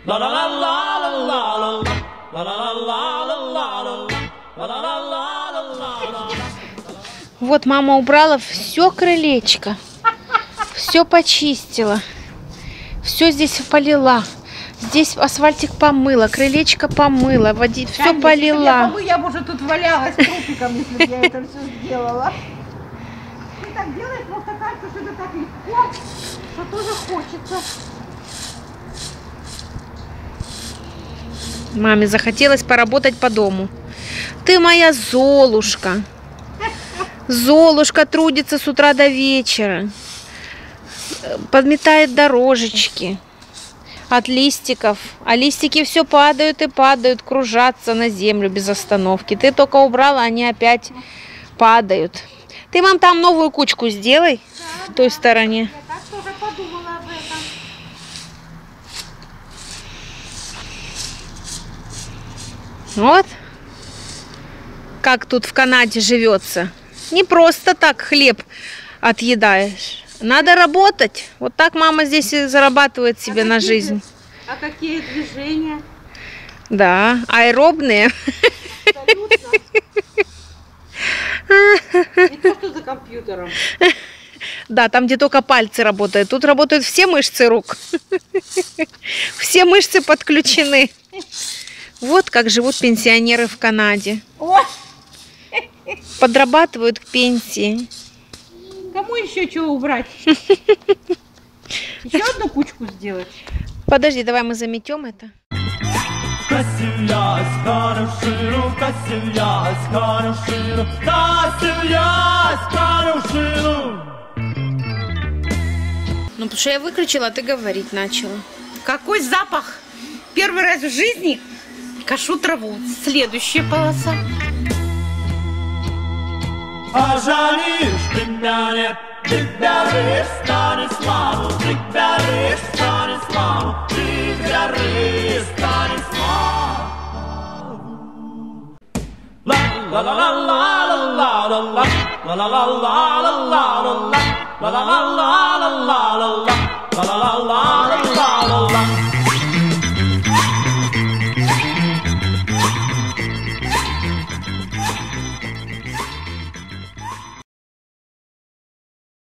Вот мама убрала все крылечко, все почистила, все здесь полила. Здесь асфальтик помыла, крылечко помыла, все полила. Я бы уже тут валялась трупиком, если бы я это все сделала. Ты так делаешь, просто кажется, что это так легко, что тоже хочется. Маме захотелось поработать по дому. Ты моя Золушка. Золушка трудится с утра до вечера. Подметает дорожечки от листиков, а листики все падают и падают, кружатся на землю без остановки. Ты только убрала, они опять падают. Ты, мам, там новую кучку сделай, да, в той стороне. Я так тоже подумала об этом. Вот как тут в Канаде живется. Не просто так хлеб отъедаешь. Надо работать. Вот так мама здесь и зарабатывает себе на жизнь. А какие движения? Да, аэробные. Абсолютно. Не то, что за компьютером. Да, там, где только пальцы работают. Тут работают все мышцы рук. Все мышцы подключены. Вот как живут пенсионеры в Канаде. Подрабатывают к пенсии. Кому еще чего убрать? Еще одну кучку сделать? Подожди, давай мы заметем это. Ну, потому что я выключила, а ты говорить начала. Какой запах! Первый раз в жизни кашу траву. Следующая полоса. Пожалеешь ты меня, ты даришь Станиславу, ты даришь Станиславу, ты даришь Станиславу. Ла-ла-ла-ла-ла-ла-ла-ла, ла-ла-ла-ла-ла-ла-ла, ла-ла-ла-ла-ла-ла-ла, ла-ла-ла-ла-ла-ла.